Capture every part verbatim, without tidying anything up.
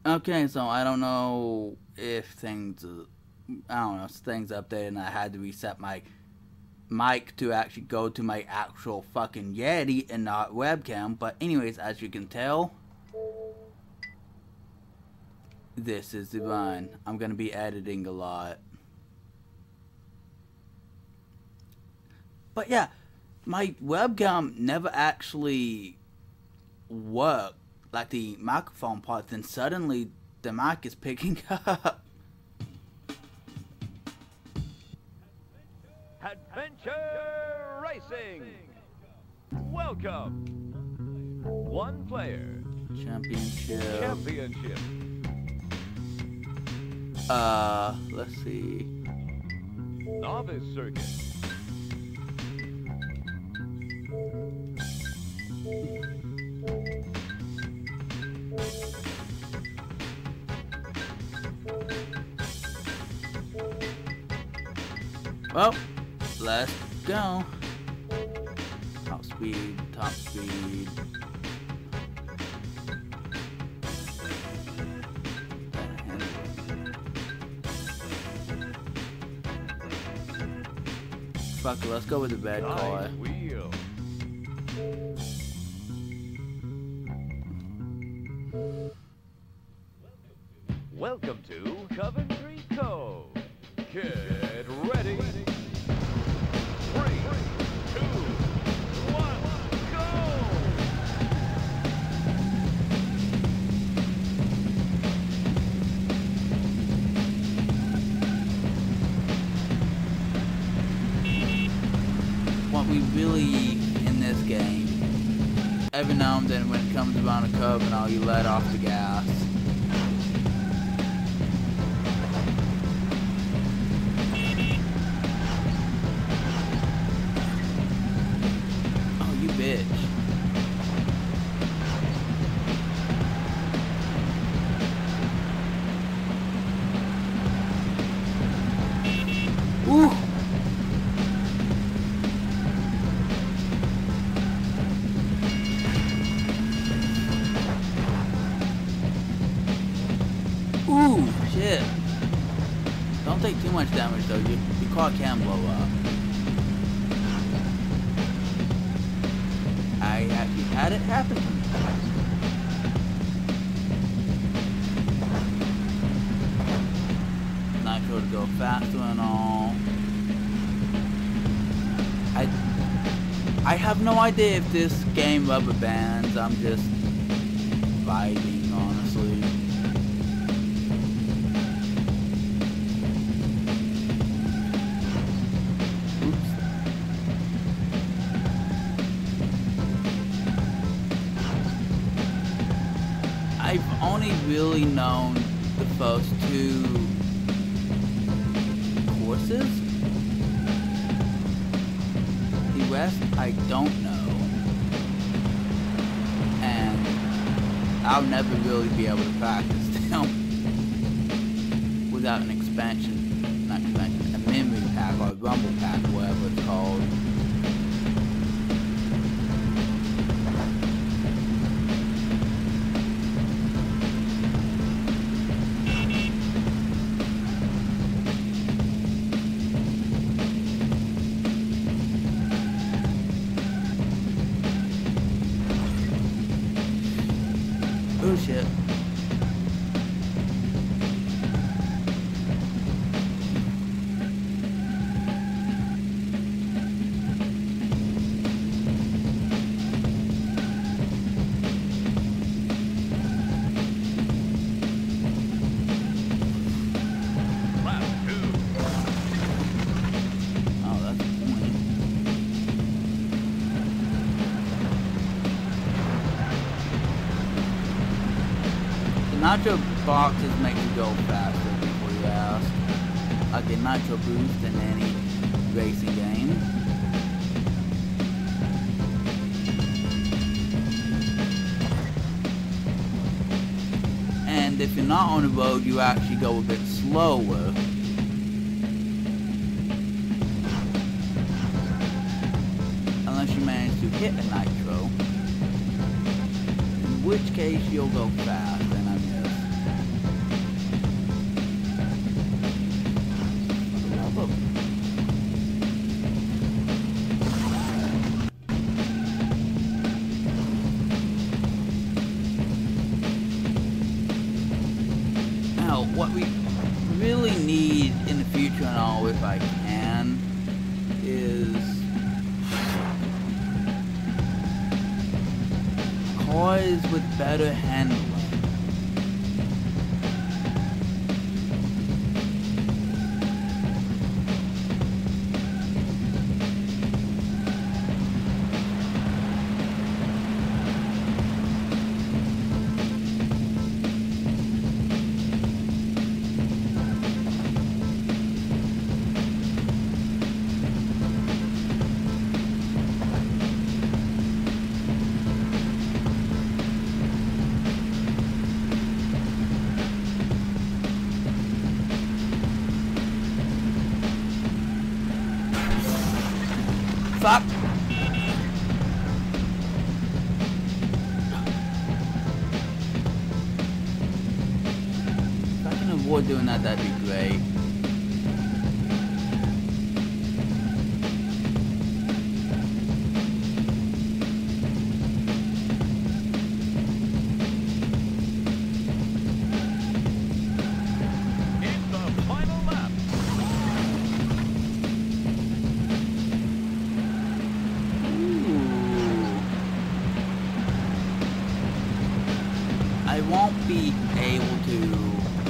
Okay, so I don't know if things, I don't know, if things updated and I had to reset my mic to actually go to my actual fucking Yeti and not webcam. But anyways, as you can tell, this is divine. I'm gonna be editing a lot. But yeah, my webcam never actually worked, like the microphone part, then suddenly the mic is picking up. Adventure Racing! Welcome! One player. Championship. Championship. Uh, let's see. Novice circuit. Well, let's go. Top speed, top speed. Fuck it, let's go with the bad car. Nice wheel. Welcome to Coventry Cove. Get ready. Three, two, one, go! What we really in this game, every now and then when it comes around a curve and all, you let off the gas. Oh, you bitch. Ooh. Ooh, shit. Don't take too much damage though, your, your car can blow up. I actually had it happen to me. Nitro to go faster and all. I I have no idea if this game rubber bands. I'm just vibing, honestly. I've only really known the first two courses. The rest I don't know. And I'll never really be able to practice them without an expansion. Not expansion, a memory pack or a rumble pack, whatever it's called. Oh shit. Lap two. Oh, that's the point. The nitro boxes make you go faster, before you ask. Like a nitro boost in any racing game. And if you're not on the road, you actually go a bit slower. Unless you manage to hit a nitro. In which case you'll go fast, and I miss. what we really need in the future and all, if I can, is cars with better handling. Fuck! If I can avoid doing that, that'd be great. I won't be able to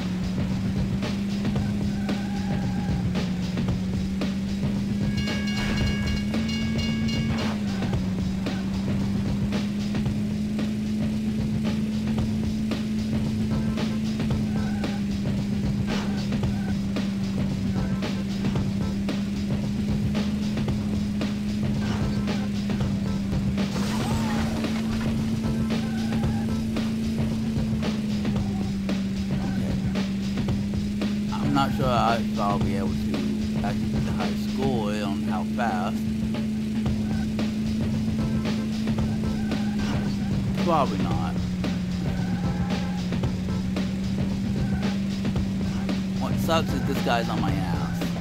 I'm not sure if I'll be able to actually get the high score on how fast. Probably not. What sucks is this guy's on my ass.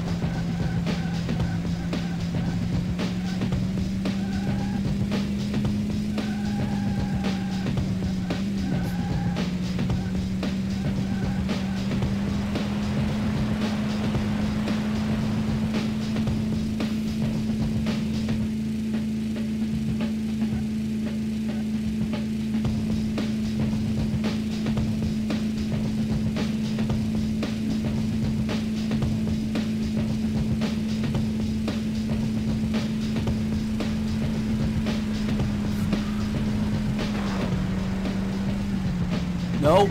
Nope.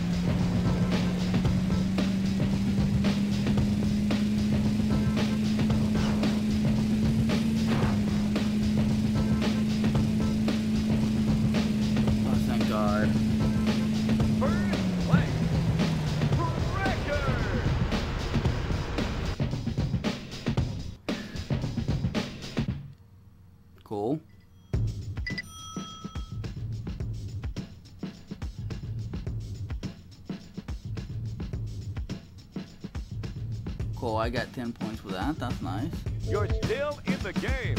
Oh, thank God. First place, record. Cool. Cool, I got ten points for that. That's nice. You're still in the game.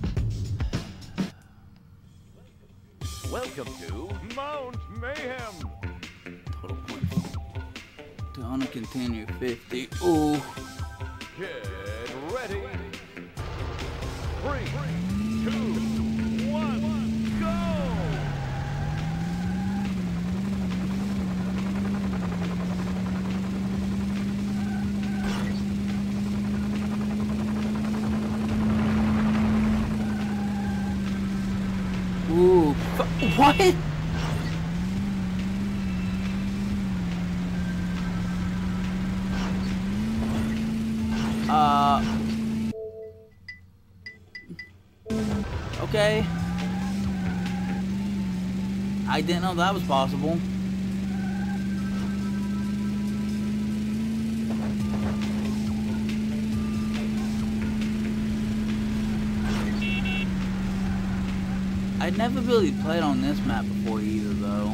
Welcome to Mount Mayhem. Total points. Don't continue fifty. Ooh. Get ready. Three, two, one, go! Ooh. F what? Uh. Okay. I didn't know that was possible. I'd never really played on this map before either, though.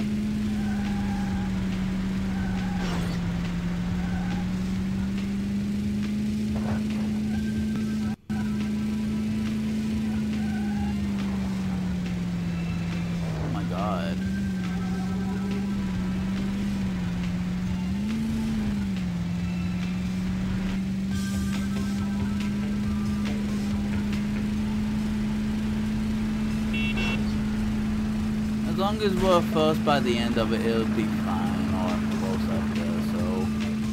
Oh my God. long as we're first by the end of it, it'll be fine, or close up there, so.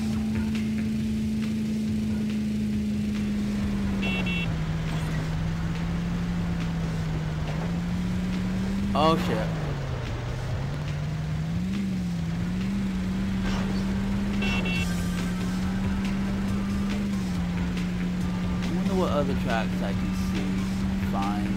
Oh shit. I wonder what other tracks I can see, find.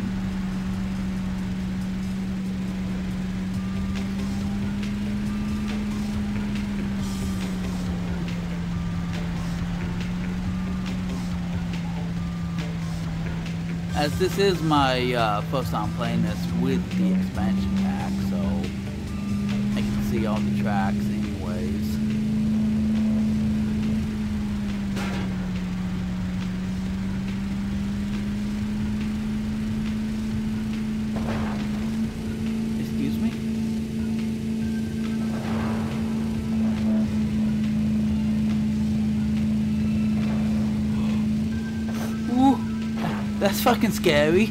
As this is my uh, first time playing this with the expansion pack, so I can see all the tracks anyways. Excuse me? Ooh! That's fucking scary.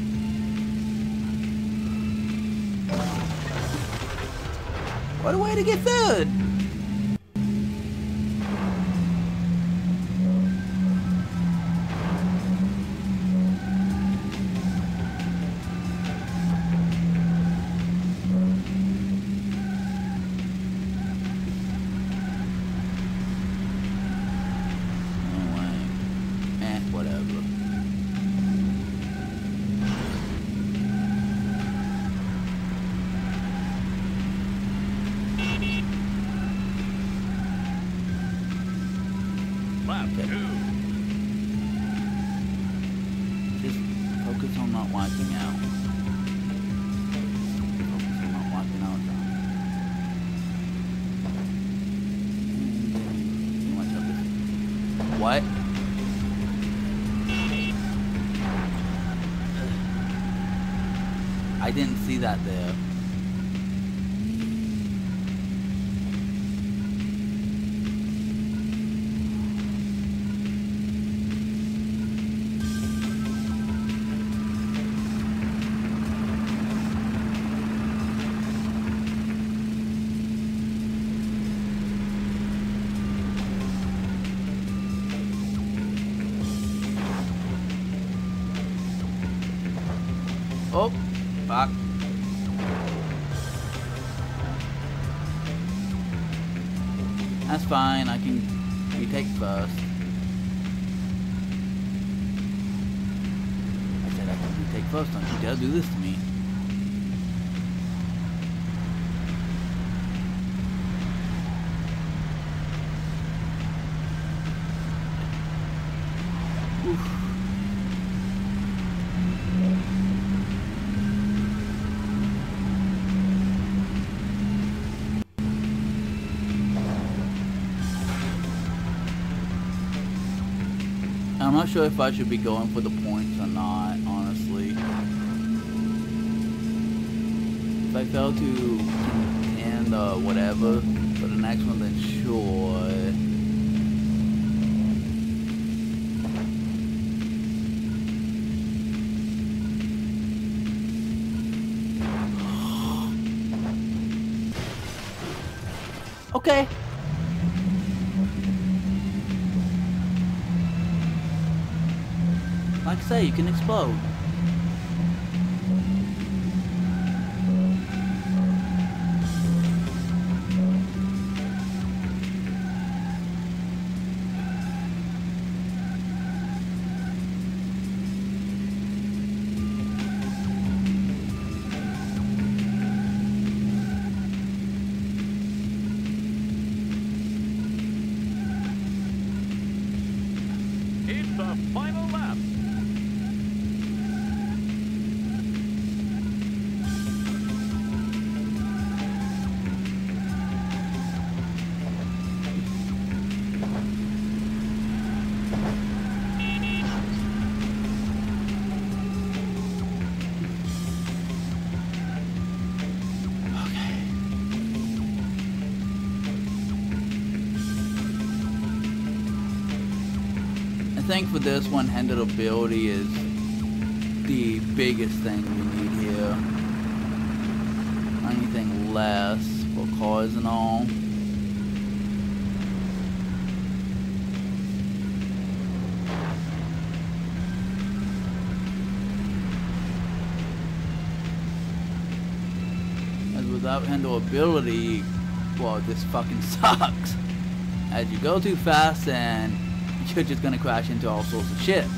What a way to get food! Anyway, eh, whatever. Lap Okay. two. Just focus on not wiping out. Focus on not wiping out, John. You want to tell this? What? I didn't see that there. Oh, fuck. That's fine, I can retake first. I said I can retake first, don't you dare do this to me. Oof. I'm not sure if I should be going for the points or not, honestly. If I fail to contend or whatever for the next one, then sure. Okay. Like I say, you can explode. It's the final lap. I think for this one, handleability is the biggest thing we need here. less for cars and all. As without handleability, well, this fucking sucks. As you go too fast and you're just gonna crash into all sorts of shit.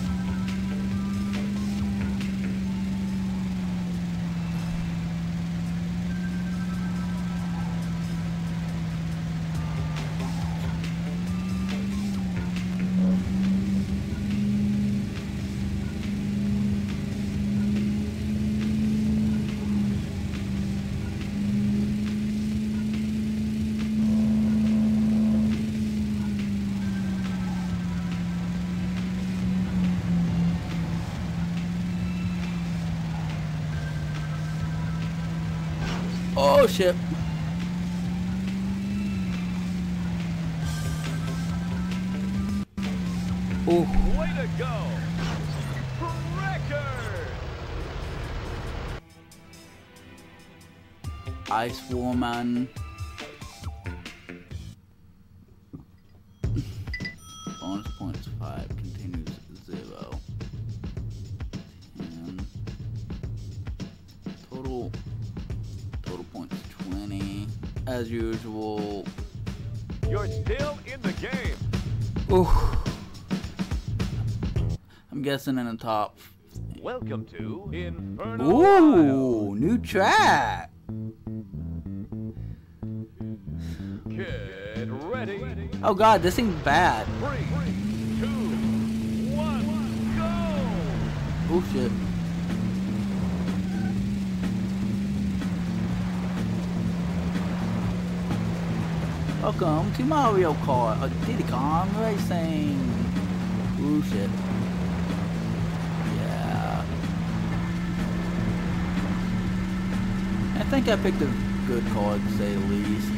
Oh shit. Ooh. Way to go! Record! Ice Woman. Bonus points five, continues zero. And total total points twenty. As usual. You're still in the game. Ooh. I'm guessing in the top. Welcome to Inferno. Ooh, new track. Get ready. Oh god, this thing's bad. Three, two, one, go! Oh shit. Welcome to Mario Kart, a Diddy Kong Racing. Ooh shit. Yeah. I think I picked a good card to say the least.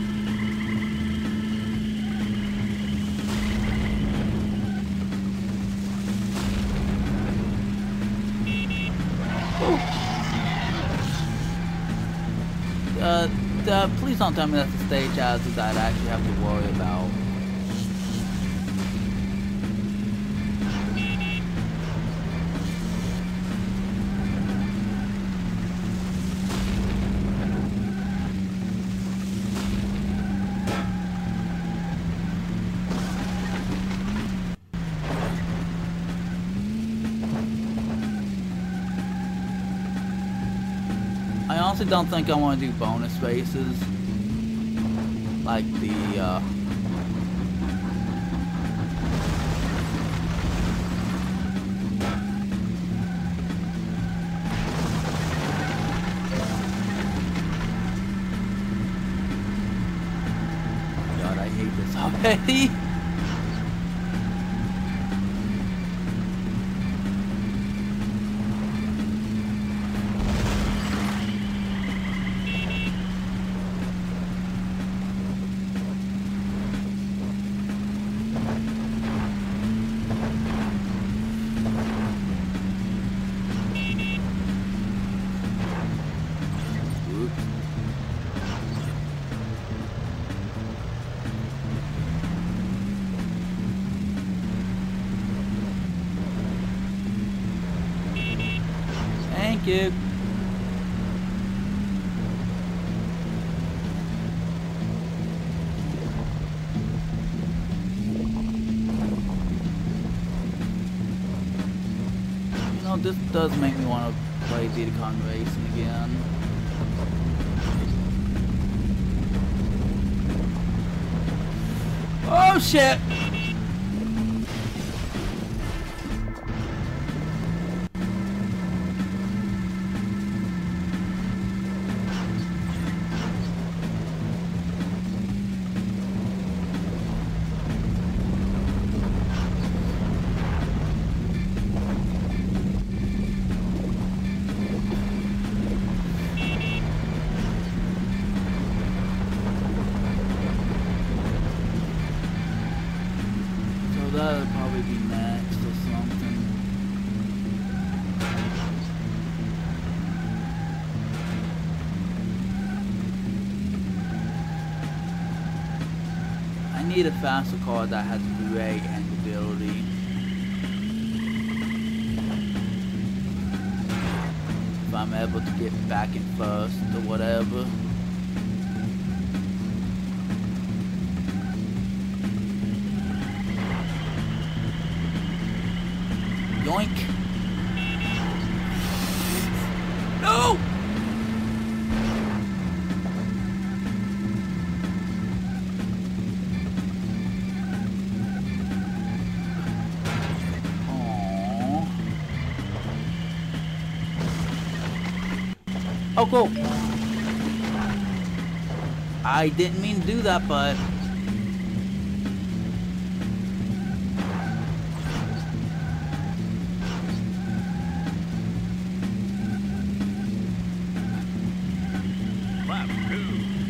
Uh, uh, please don't tell me that's the stage houses I'd actually have to worry about. I honestly don't think I want to do bonus races like the uh God, I hate this already. Thank you. You know, this does make me want to play Diddy Kong Racing again. Oh shit! That'll probably be next or something. need a faster car that has great handleability. If I'm able to get back in first or whatever. Yoink! No! Oh, cool. I didn't mean to do that, but... Lap two.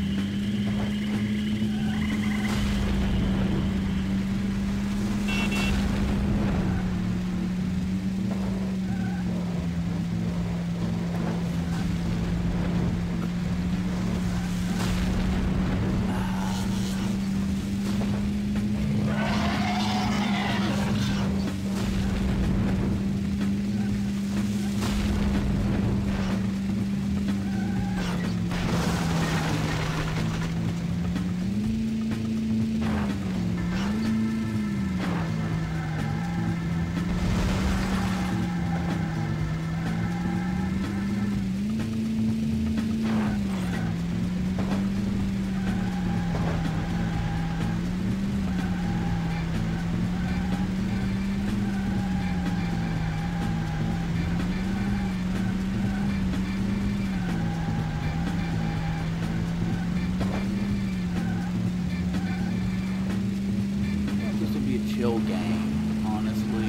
Chill game, honestly.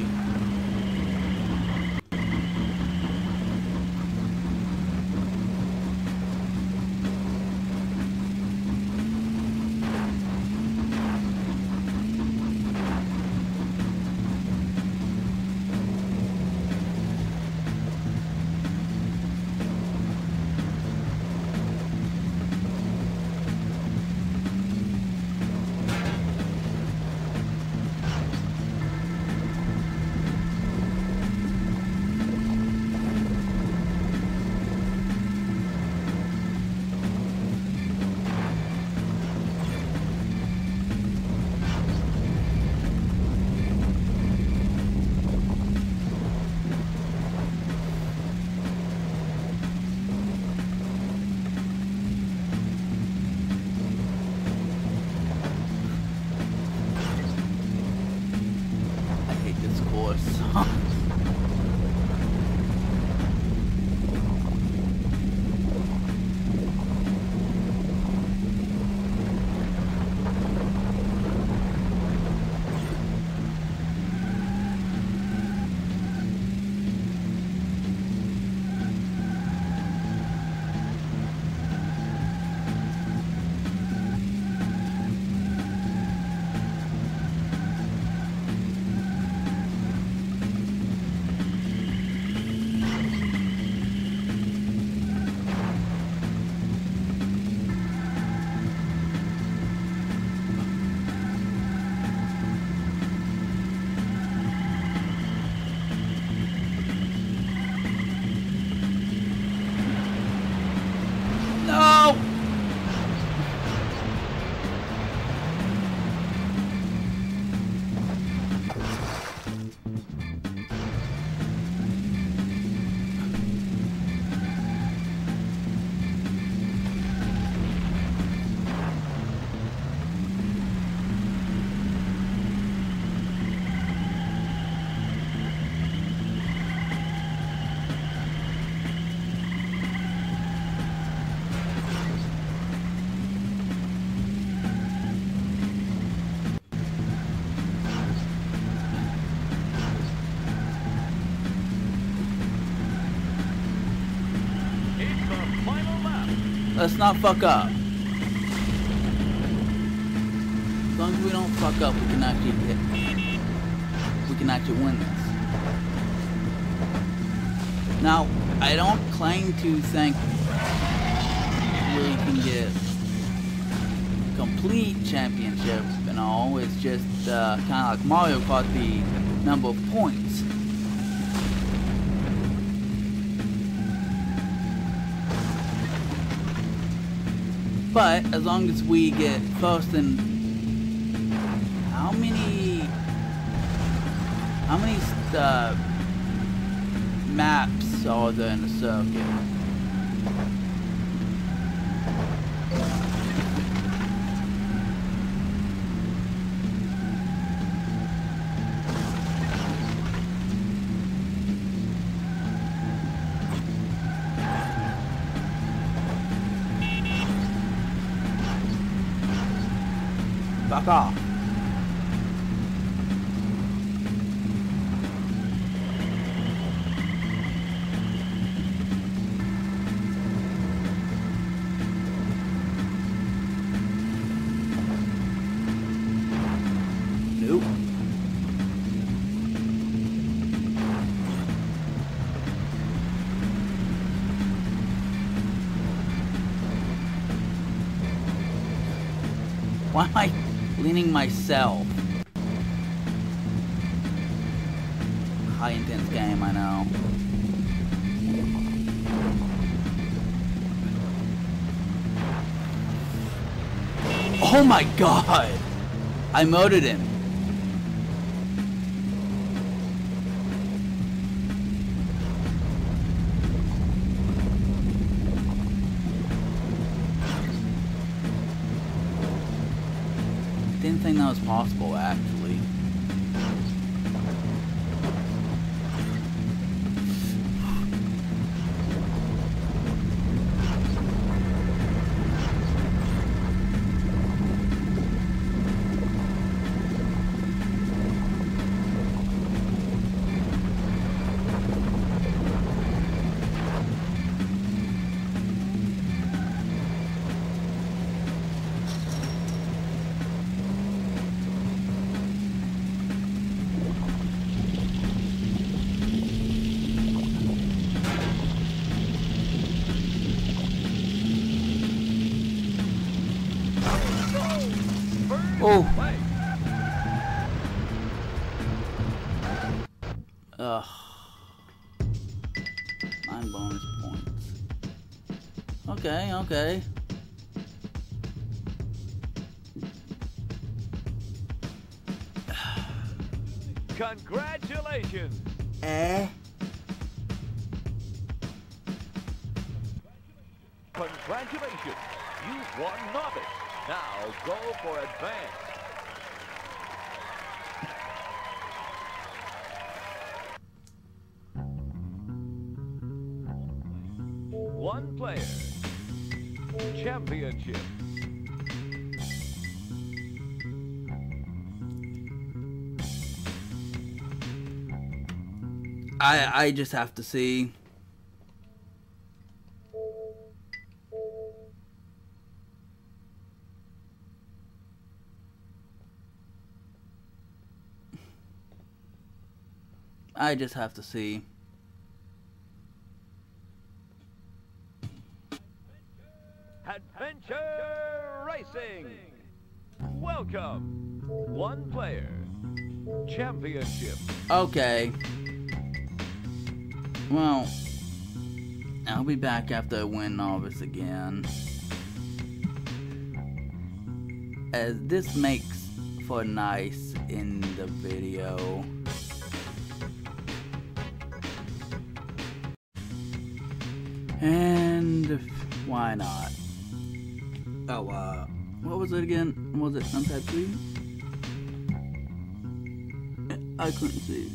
Let's not fuck up. As long as we don't fuck up, we can actually hit. We can actually win this. Now, I don't claim to think we can get complete championship and all. It's just uh, kind of like Mario Kart, the number of points. But as long as we get first in, how many, how many uh, maps are there in the circuit? Fuck off. Nope. Why am I leaning myself? High intense game, I know. Oh my god! I murdered him. Didn't think that was possible, actually. Oh. Ugh. Nine bonus points. Okay, okay. Congratulations! Eh? Congratulations! You've won novice. Now go for advance. One player. Championship. I I just have to see. I just have to see. Adventure Racing. Welcome. One player. Championship. Okay. Well, I'll be back after I win novice again. As this makes for nice in the video. And why not? Oh, uh, what was it again? Was it Numpad three? I couldn't see.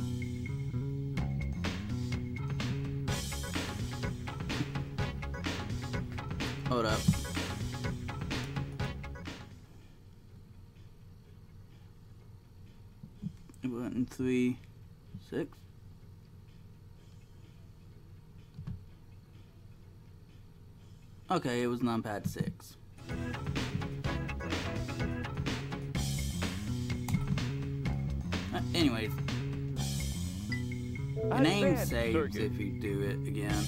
Hold up. Button three, six. Okay, it was numpad six. Uh, anyways, the name saves if you do it again.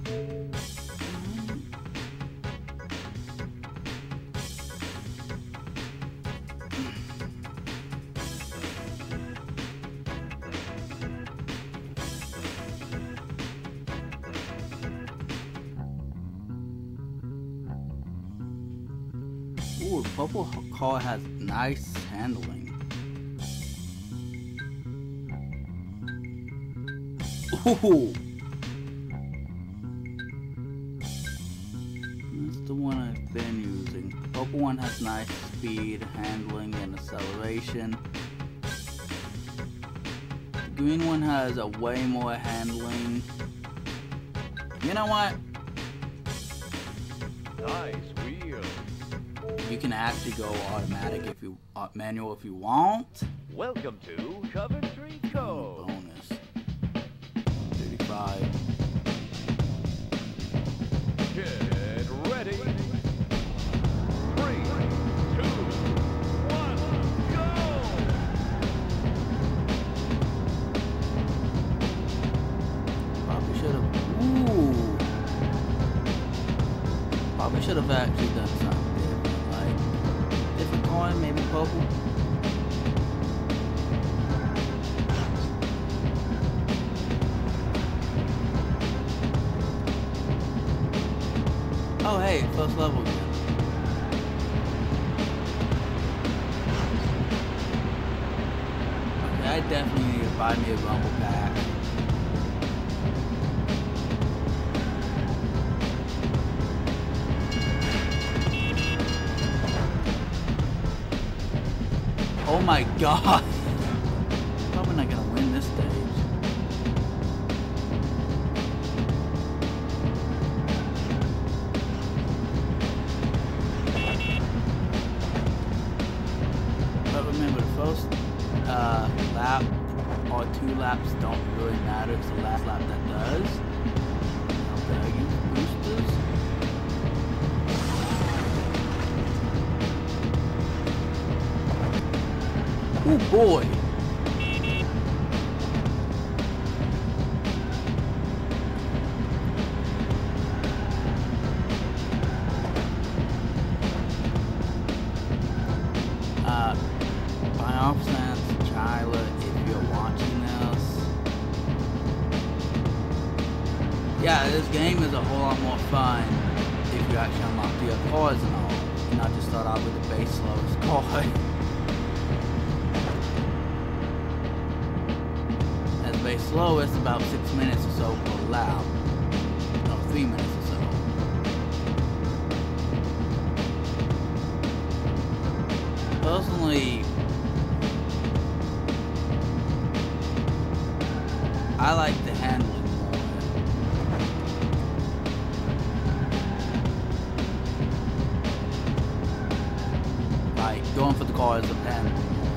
Ooh, the purple car has nice handling. Ooh! That's the one I've been using. The purple one has nice speed, handling, and acceleration. The green one has a way more handling. You know what? Nice wheel. You can actually go automatic if you uh, manual if you want. Welcome to Coventry Cove. Bonus. thirty-five. Get ready. Three, two, one, go! Probably should have. Ooh. Probably should have actually done something different, like different coin, maybe purple. Oh hey, first level again. Okay, I definitely need to buy me a rumble pack. Oh my god! Probably not gonna win this stage. But remember, the first uh, lap or two laps don't really matter. It's the last lap that does. How did I use boosters? Oh boy! Uh, by off sense, Chyla, if you're watching this, yeah, this game is a whole lot more fun if you actually unlock the other cars and all, and not just start out with the base slowest car. Base slowest about six minutes or so per lap. No, three minutes or so. Personally, I like the handling more. Like going for the cars of handling.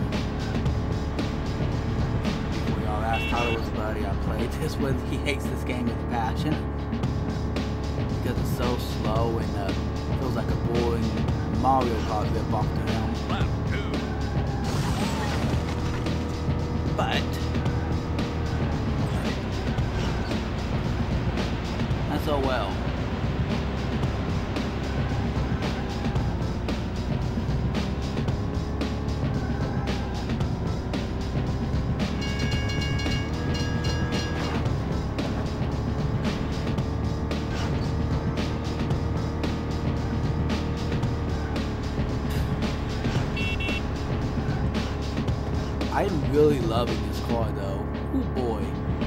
Tyler was a buddy I played this with. He hates this game with passion because it's so slow and uh, feels like a boring Mario Kart rip off to him. Lap two. But that's all well. I'm really loving this car though. Oh boy.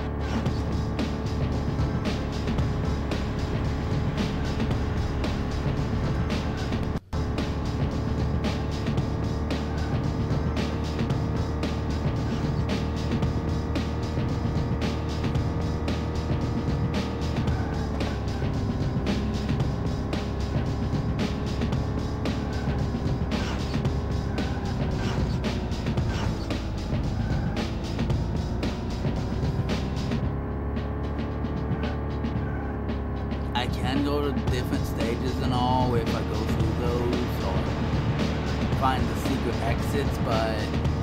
I can go to different stages and all if I go through those or find the secret exits, but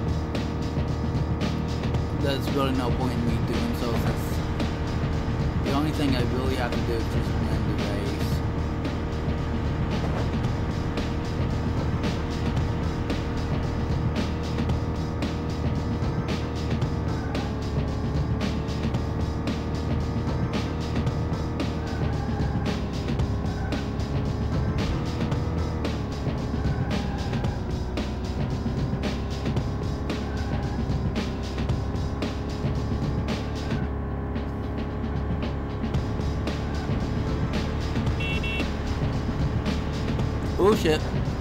there's really no point in me doing so since the only thing I really have to do is just win the race. Oh shit.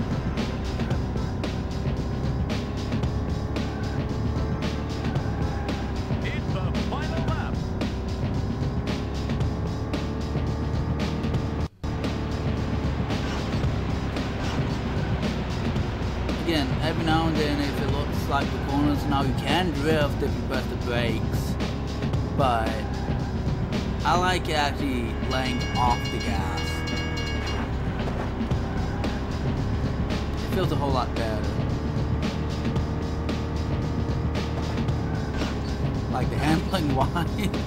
It's the final lap. Again, every now and then if it looks like the corners now you can drift if you press the brakes. But I like actually laying off the gas. Feels a whole lot better. Like the handling wise.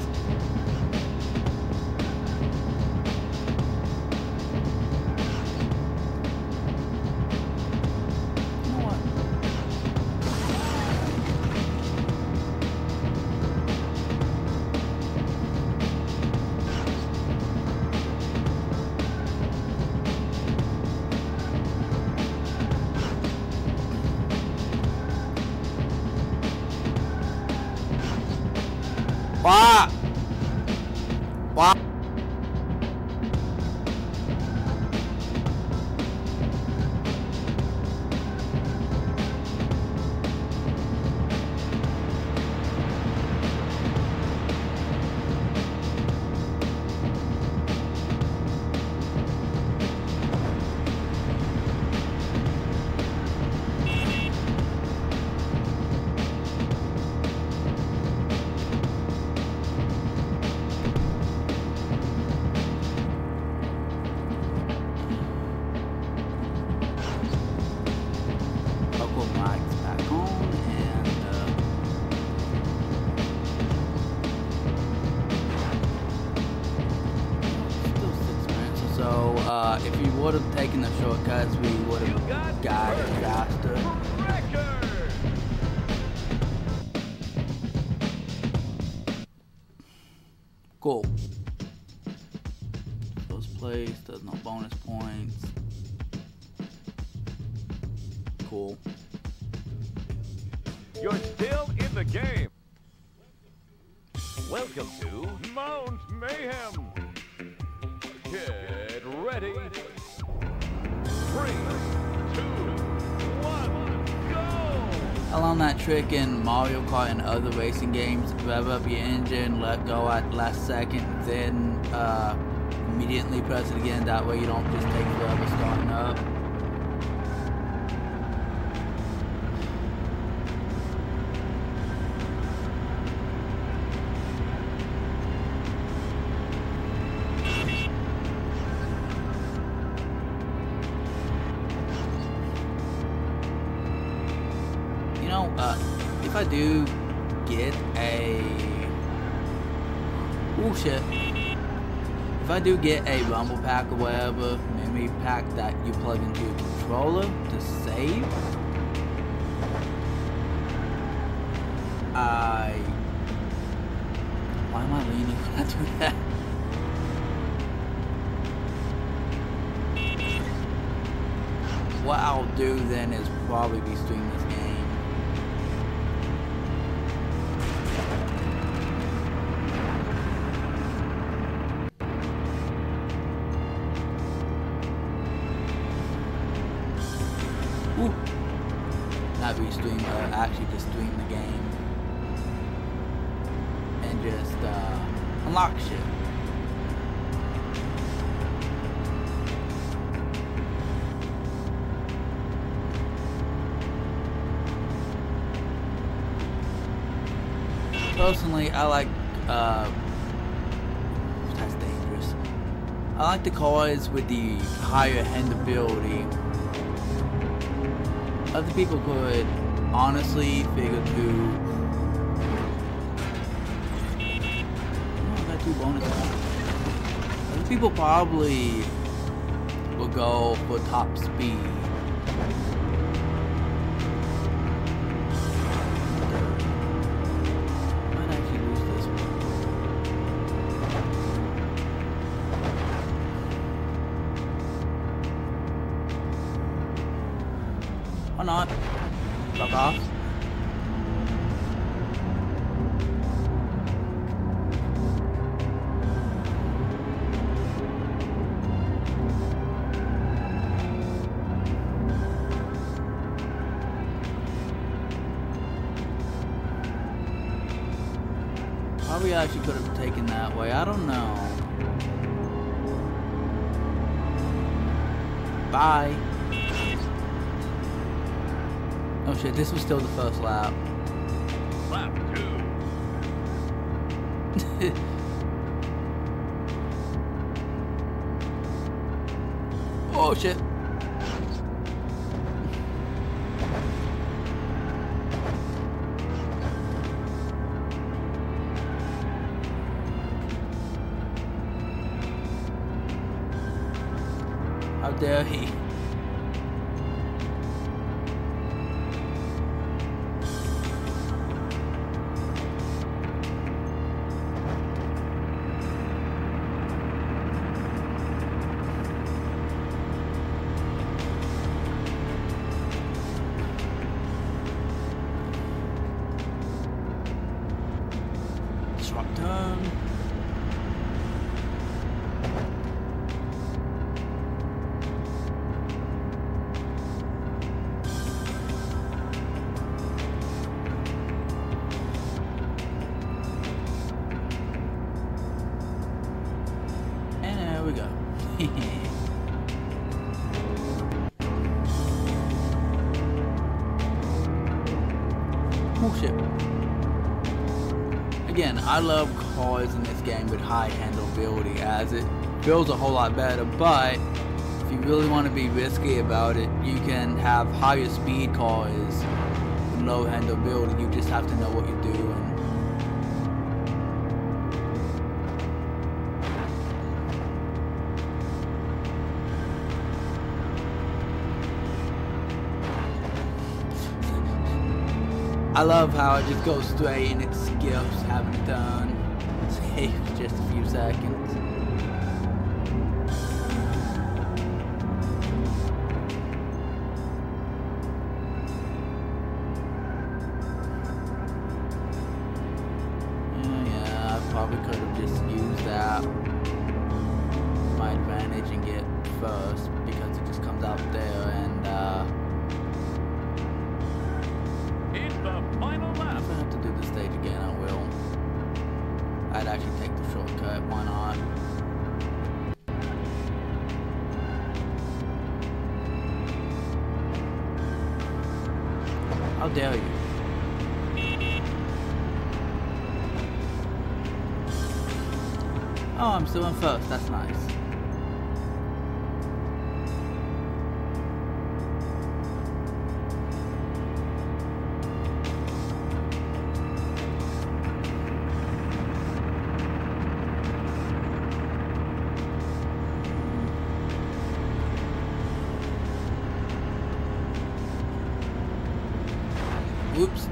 Wow! Wow! Uh, if you would have taken the shortcuts, we would have got it faster. Record. Cool. First place, there's no bonus points. Cool. You're still in the game. Welcome to Mount Mayhem. Get ready. Three, two, one, go! I learned that trick in Mario Kart and other racing games. Rev up your engine, let go at last second, then uh, immediately press it again. That way you don't just take forever starting up. You know, uh, if I do get a... Oh shit. If I do get a rumble pack or whatever, memory pack that you plug into your controller to save, I... Why am I leaning when I do that? What I'll do then is probably be streaming this game. Ooh. Not restream, uh, actually just stream the game. And just uh, unlock shit. Personally, I like, uh, that's dangerous. I like the cars with the higher handleability. Other people could honestly figure to... Oh, I got two bonus points. people probably will go for top speed. Might actually lose this one. Or not. Fuck off. Probably actually could have taken that way. I don't know. Bye. Oh shit, this was still the first lap. Lap two. Oh shit. How dare he? Sharp turn. And there we go. Oh shit. Again, I love cars in this game with high handleability as it feels a whole lot better, but if you really want to be risky about it, you can have higher speed cars with low handleability. You just have to know what you're doing. I love how it just goes straight and it skips having it done. Saves just a few seconds. Yeah, yeah, I probably could have just used that to my advantage and get first because it just comes out there and uh Final lap. if I have to do the stage again, I will. I'd actually take the shortcut, why not? How dare you? Oh, I'm still in first, that's nice. Whoops.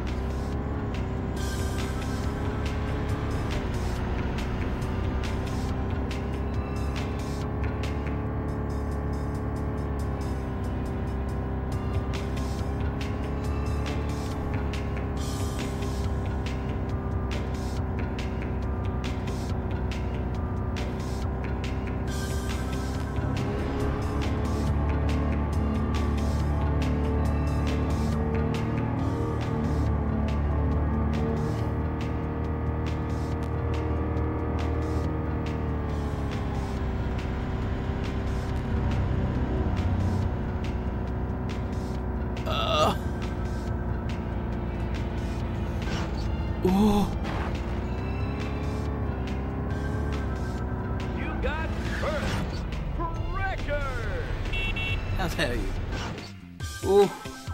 Oh. You got first record. I'll tell you. Ooh.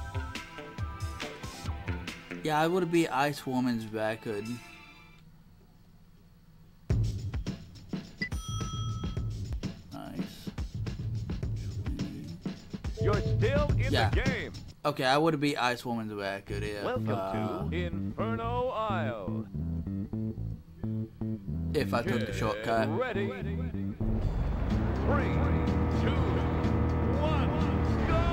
Yeah, I would be Ice Woman's record. You're still in Yeah. the game. Okay, I would have beat Ice Woman's record if, Welcome uh, to Inferno Isle. if I took the Get shortcut. ready. Three, two, one, go!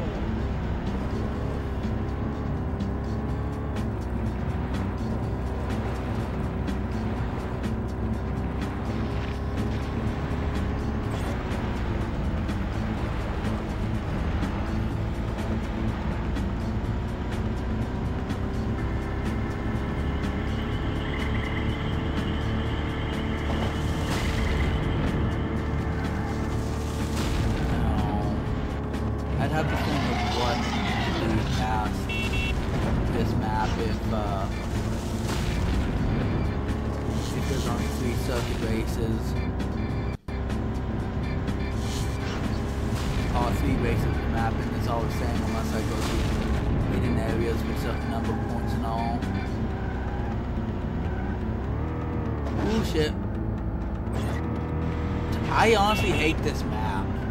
I'd have to think of what to do past this map if, uh, if there's only three circuit races. Or three races of the map, and it's all the same unless I go to hidden areas with certain number of points and all. Ooh, shit. I honestly hate this map.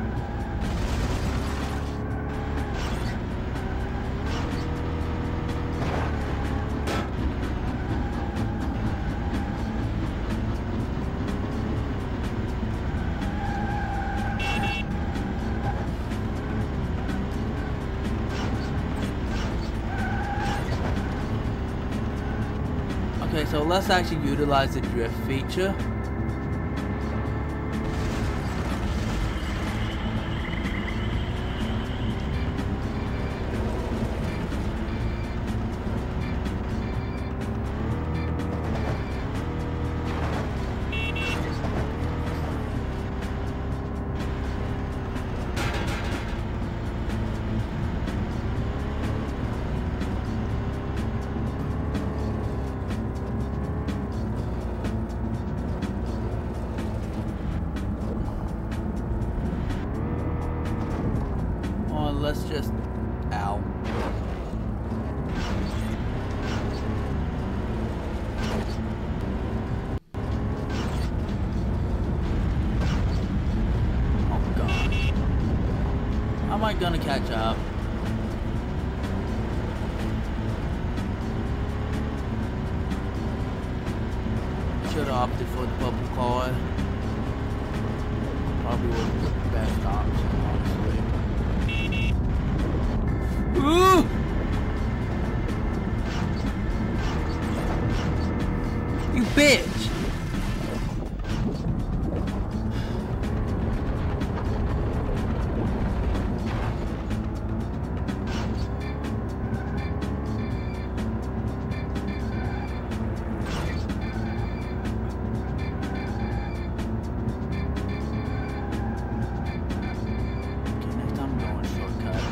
Okay, so let's actually utilize the drift feature. Let's just, ow. Oh god. How am I gonna catch up? Should have opted for the purple car. Probably was the best option, honestly. Ooh! You bitch! Okay, next time I'm going shortcut.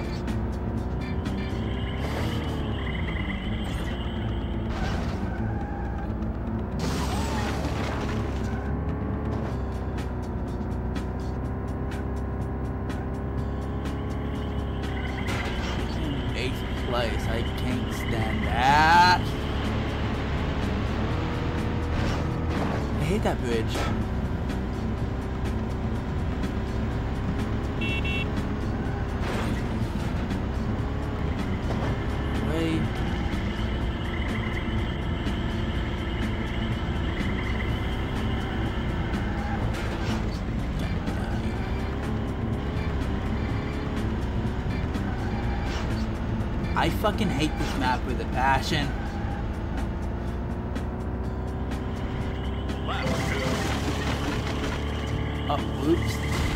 Place. I can't stand that. I hate that bridge. Wait. I fucking hate this map with a passion. Oh, oops.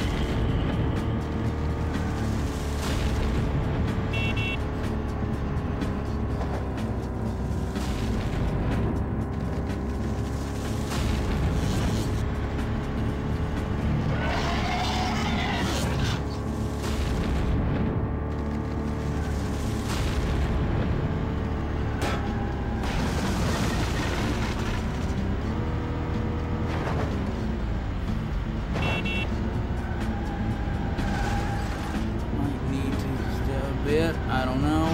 Bit, I don't know.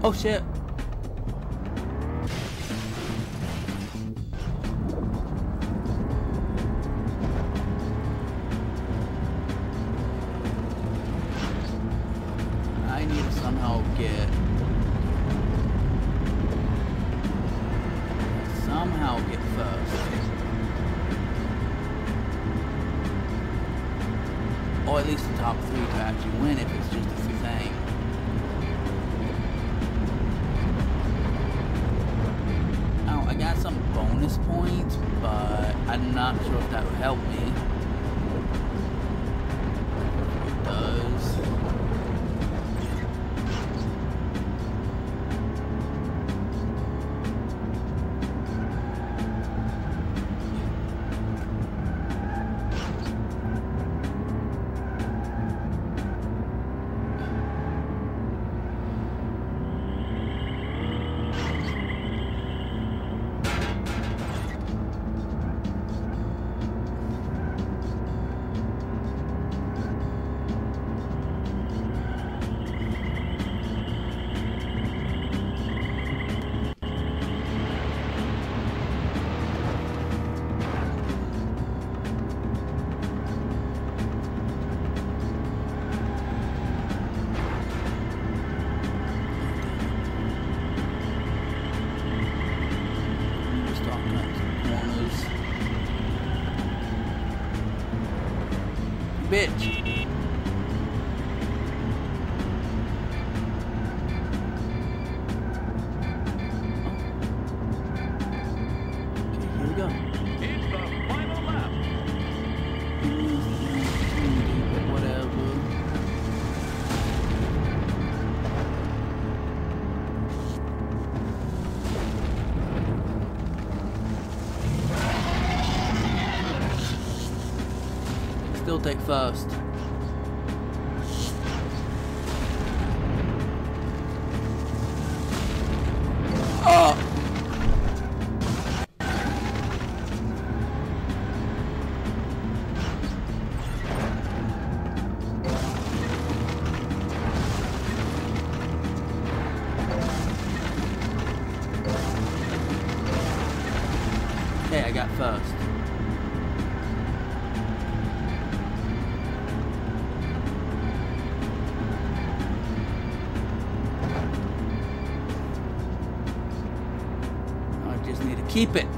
Oh shit. I need to somehow get somehow get first. Or at least the top three to actually win if it's just a free thing. Oh, I got some bonus points, but I'm not sure if that would help me. It does. Bitch. Okay, here we go. It's the final lap. Whatever. Still take first. Oh! Okay, I got first. Need to keep it.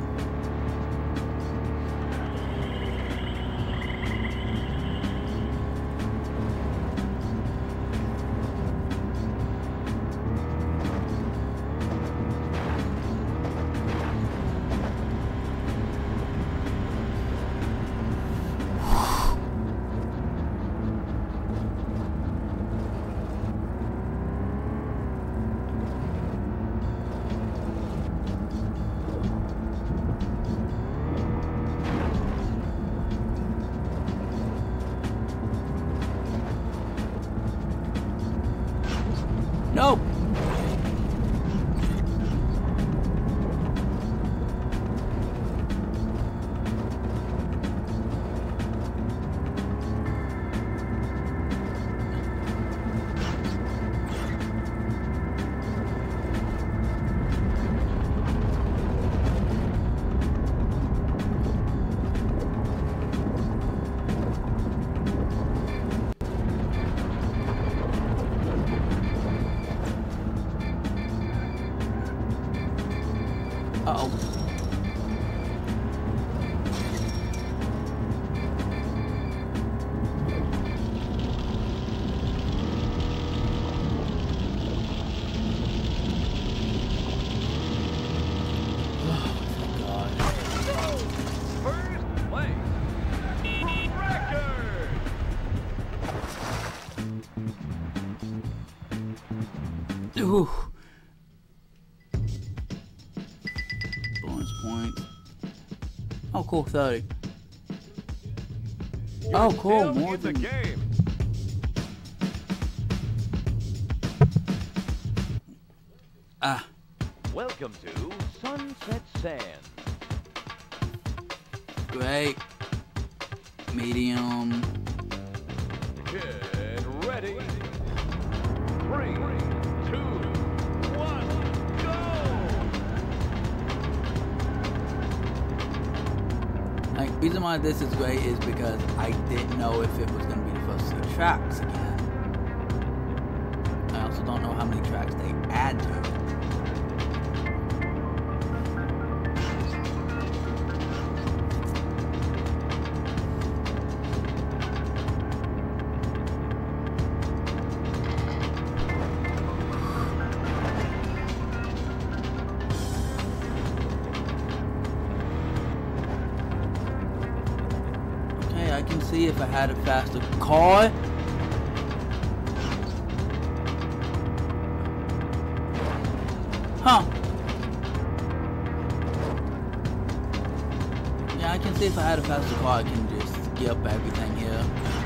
No. Uh-oh. First place. Record. Ooh. Bonus point. Oh, cool, thirty. Oh, cool, more than... the game. Ah. Welcome to Sunset Sands. Great. Medium. Get ready. Three, two, one. reason why this is great is because I didn't know if it was going to be the first three tracks again. I also don't know how many tracks they add to it. I can see if I had a faster car. Huh. Yeah, I can see if I had a faster car, I can just skip everything here.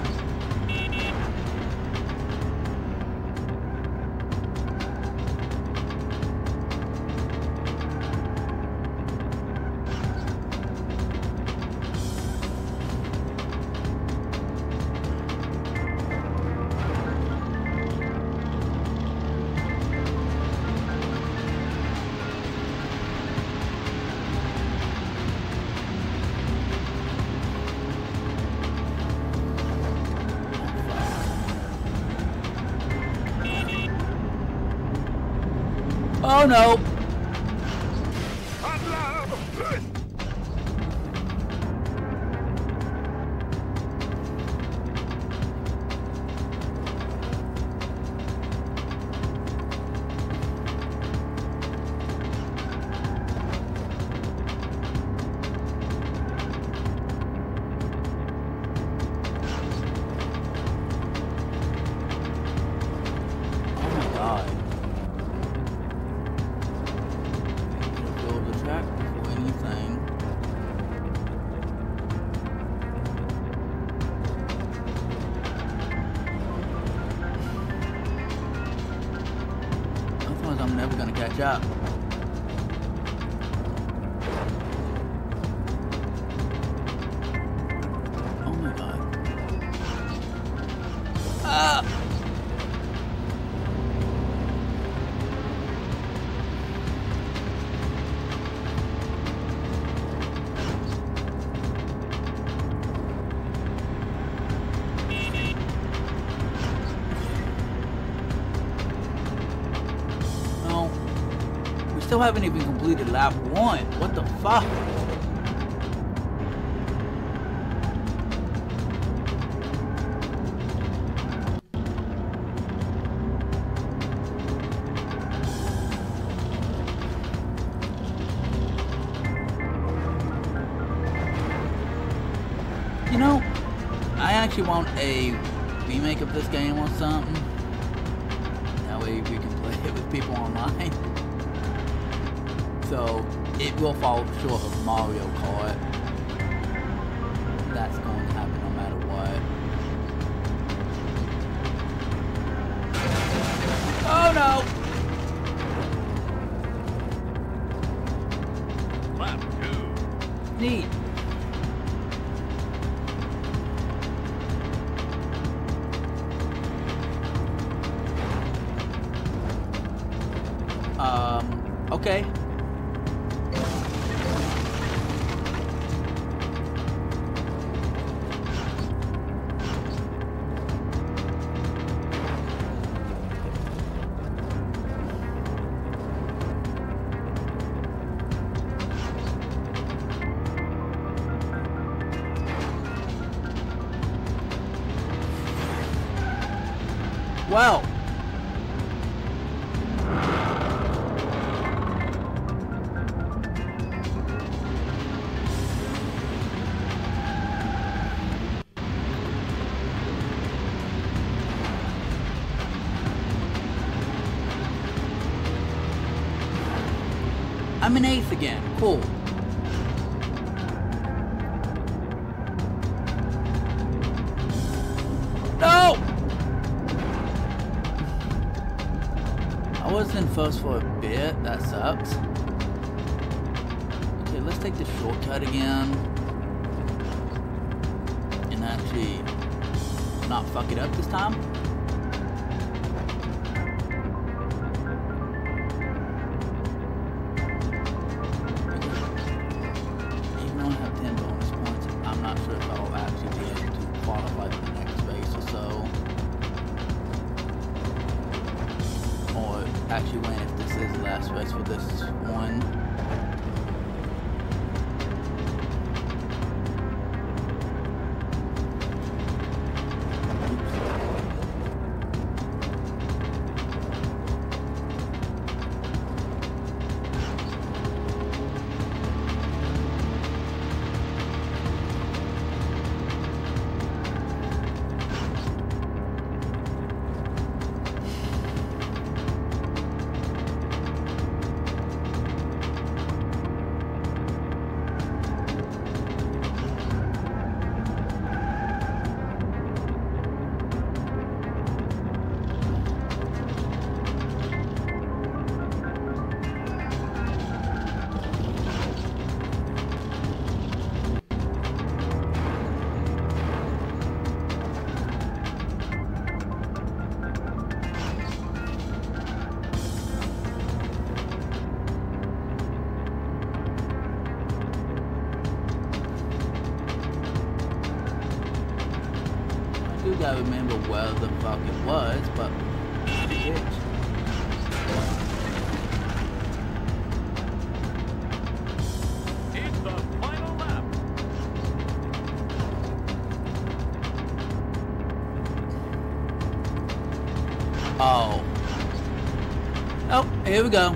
Oh no! I'm never gonna catch up. Oh my god. Ah! Still haven't even completed lap one. What the fuck? You know, I actually want a remake of this game or something. That way we can play it with people online. So it will fall short of Mario Kart. That's going to happen no matter what. Oh no! Lap two. Neat. Um, okay. Well, I'm in eighth again. Cool. No! I was in first for a bit. That sucks. Okay, let's take the shortcut again. And actually not fuck it up this time. Even though I have ten bonus points, I'm points for this one. I gotta remember where the fuck it was, but shit. It's the final lap. Oh. Oh, here we go.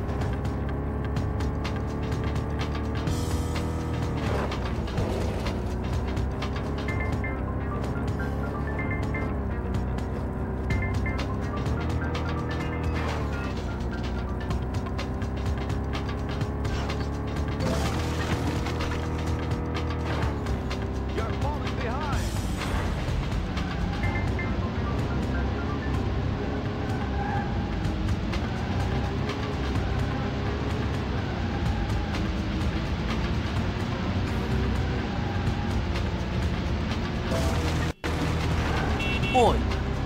Boy.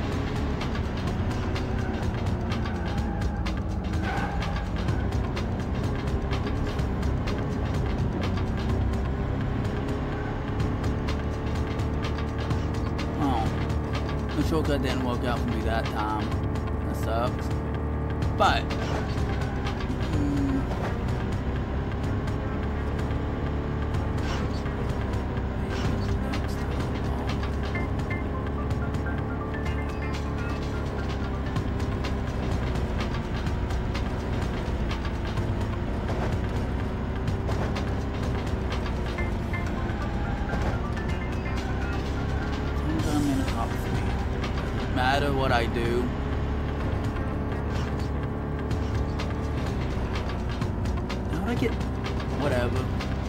Oh, the shortcut didn't work out for me that time. That sucks. But matter what I do. How do I get whatever?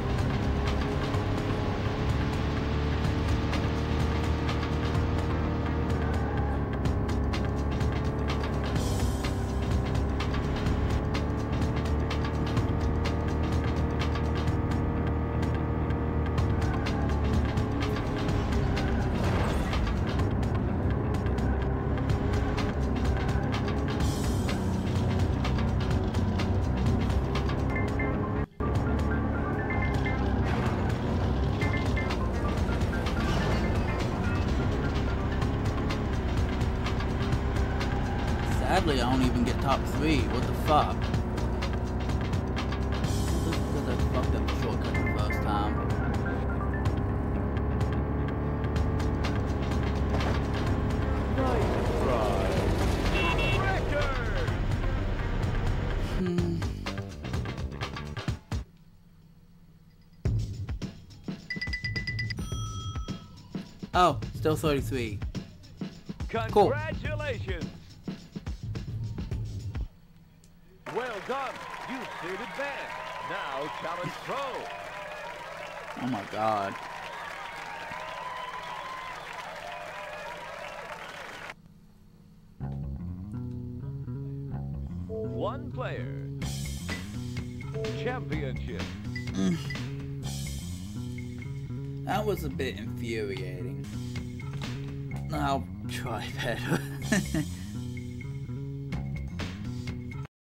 Sadly, I don't even get top three. What the fuck? Just because I fucked up the shortcut the first time. Nice try. Record. Hmm. Oh, still thirty-three. Cool. Congratulations. Well done. You cleared advance. Now challenge pro. Oh my god. One player. Championship. That was a bit infuriating. I'll try better.